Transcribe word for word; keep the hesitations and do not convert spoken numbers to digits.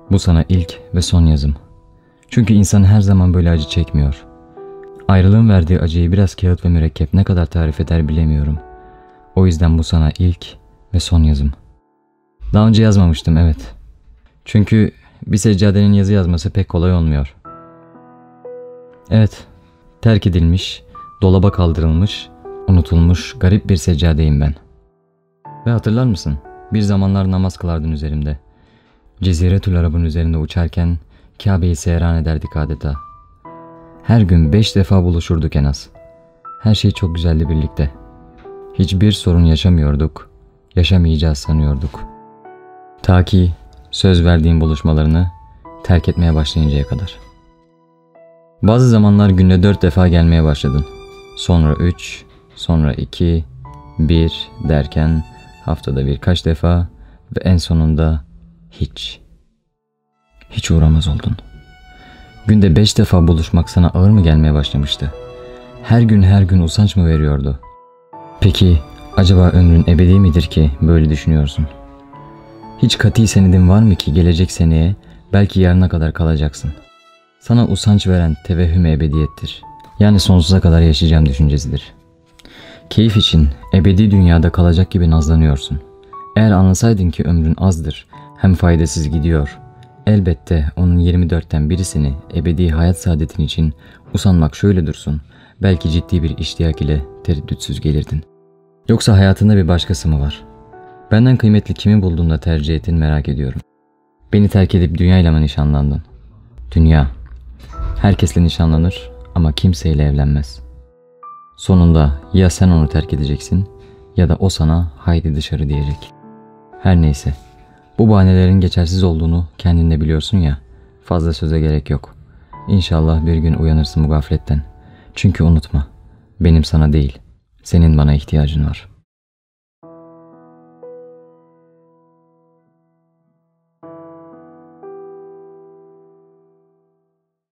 Bu sana ilk ve son yazım. Çünkü insan her zaman böyle acı çekmiyor. Ayrılığın verdiği acıyı biraz kağıt ve mürekkep ne kadar tarif eder bilemiyorum. O yüzden bu sana ilk ve son yazım. Daha önce yazmamıştım, evet. Çünkü bir seccadenin yazı yazması pek kolay olmuyor. Evet, terk edilmiş, dolaba kaldırılmış, unutulmuş garip bir seccadeyim ben. Ve hatırlar mısın? Bir zamanlar namaz kılardın üzerimde. Ceziretül Arab'ın üzerinde uçarken Kabe'yi seyran ederdik adeta. Her gün beş defa buluşurduk en az. Her şey çok güzeldi birlikte. Hiçbir sorun yaşamıyorduk, yaşamayacağız sanıyorduk. Ta ki söz verdiğim buluşmalarını terk etmeye başlayıncaya kadar. Bazı zamanlar günde dört defa gelmeye başladın. Sonra üç, sonra iki, bir derken haftada birkaç defa ve en sonunda hiç. Hiç uğramaz oldun. Günde beş defa buluşmak sana ağır mı gelmeye başlamıştı? Her gün her gün usanç mı veriyordu? Peki acaba ömrün ebedi midir ki böyle düşünüyorsun? Hiç kati senedin var mı ki gelecek seneye belki yarına kadar kalacaksın? Sana usanç veren tevehhüm ebediyettir. Yani sonsuza kadar yaşayacağım düşüncesidir. Keyif için ebedi dünyada kalacak gibi nazlanıyorsun. Eğer anlasaydın ki ömrün azdır, hem faydasız gidiyor. Elbette onun yirmi dörtten birisini ebedi hayat saadetin için usanmak şöyle dursun. Belki ciddi bir iştiyak ile tereddütsüz gelirdin. Yoksa hayatında bir başkası mı var? Benden kıymetli kimi bulduğunda tercih ettin merak ediyorum. Beni terk edip dünyayla mı nişanlandın? Dünya. Herkesle nişanlanır ama kimseyle evlenmez. Sonunda ya sen onu terk edeceksin ya da o sana haydi dışarı diyecek. Her neyse. Bu bahanelerin geçersiz olduğunu kendin de biliyorsun ya. Fazla söze gerek yok. İnşallah bir gün uyanırsın bu gafletten. Çünkü unutma. Benim sana değil, senin bana ihtiyacın var.